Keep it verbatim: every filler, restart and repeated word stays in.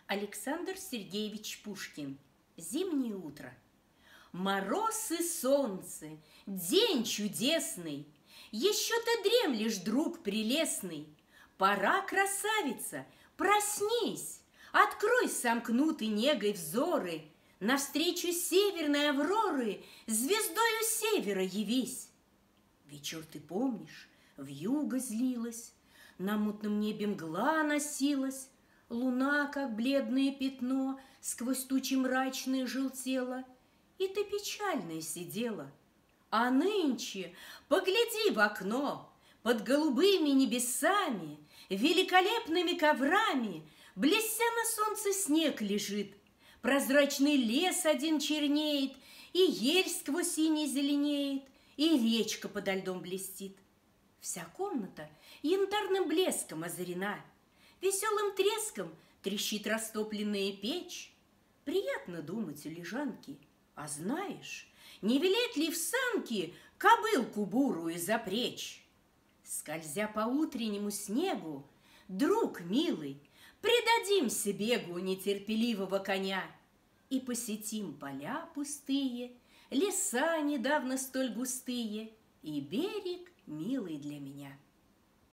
Александр Сергеевич Пушкин. Зимнее утро. Мороз и солнце, день чудесный, еще ты дремлешь, друг прелестный. Пора, красавица, проснись, открой сомкнуты негой взоры, навстречу северной авроры звездою севера явись. Вечер ты помнишь, вьюга злилась, на мутном небе мгла носилась, луна, как бледное пятно, сквозь тучи мрачные желтела, и ты печальная сидела. А нынче погляди в окно, под голубыми небесами, великолепными коврами, блестя на солнце снег лежит, прозрачный лес один чернеет, и ель сквозь синий зеленеет, и речка подо льдом блестит. Вся комната янтарным блеском озарена, веселым треском трещит растопленная печь. Приятно думать о лежанке, а знаешь, не велеть ли в санки кобылку бурую запречь? Скользя по утреннему снегу, друг милый, предадимся бегу нетерпеливого коня и посетим поля пустые, леса недавно столь густые и берег, милый для меня.